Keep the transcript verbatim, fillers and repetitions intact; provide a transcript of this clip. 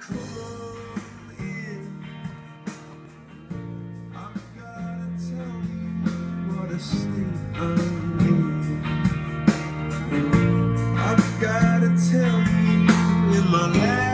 Come on in. I've gotta tell you what a state I'm in. I've gotta tell you in my life.